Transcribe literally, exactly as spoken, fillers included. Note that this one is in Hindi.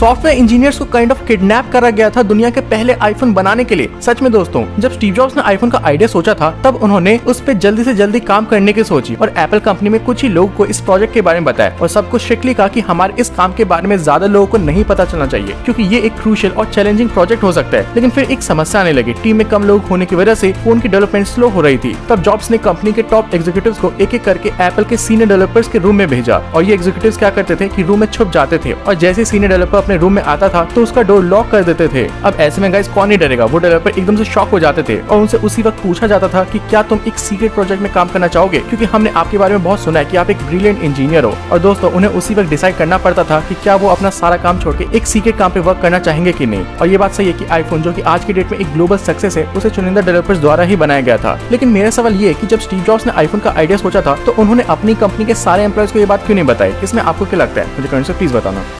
सॉफ्टवेयर इंजीनियर्स को काइंड ऑफ किडनैप करा गया था दुनिया के पहले आईफोन बनाने के लिए। सच में दोस्तों, जब स्टीव जॉब्स ने आईफोन का आइडिया सोचा था तब उन्होंने उस पर जल्दी से जल्दी काम करने की सोची और एप्पल कंपनी में कुछ ही लोगों को इस प्रोजेक्ट के बारे में बताया और सबको स्ट्रिक्टली कहा कि हमारे इस काम के बारे में ज्यादा लोगों को नहीं पता चलना चाहिए क्योंकि ये एक क्रूशियल और चैलेंजिंग प्रोजेक्ट हो सकता है। लेकिन फिर एक समस्या आने लगी, टीम में कम लोग होने की वजह से फोन की डेवलपमेंट स्लो हो रही थी। तब जॉब्स ने कंपनी के टॉप एग्जीक्यूटिव्स को एक एक करके एप्पल के सीनियर डेवलपर्स के रूम में भेजा और ये एग्जीक्यूटिव्स क्या करते थे कि रूम में छुप जाते थे और जैसे सीनियर डेवलपर अपने रूम में आता था तो उसका डोर लॉक कर देते थे। अब ऐसे में गाइस कौन नहीं डरेगा, वो डेवलपर एकदम से शॉक हो जाते थे और उनसे उसी वक्त पूछा जाता था कि क्या तुम एक सीक्रेट प्रोजेक्ट में काम करना चाहोगे, क्योंकि हमने आपके बारे में बहुत सुना है कि आप एक ब्रिलियंट इंजीनियर हो। और दोस्तों उन्हें उसी वक्त डिसाइड करना पड़ता था कि क्या वो अपना सारा काम छोड़ के एक सीक्रेट काम पे वर्क करना चाहेंगे कि नहीं। और ये बात सही है कि आईफोन जो कि आज की डेट में एक ग्लोबल सक्सेस है उसे चुनिंदा डेवलपर्स द्वारा ही बनाया गया था। लेकिन मेरा सवाल ये है कि जब स्टीव जॉब्स ने आईफोन का आइडिया सोचा था तो उन्होंने अपनी कंपनी के सारे एम्प्लॉयज को ये बात क्यों नहीं बताई? इसमें आपको क्या लगता है? मुझे कमेंट से प्लीज बताना।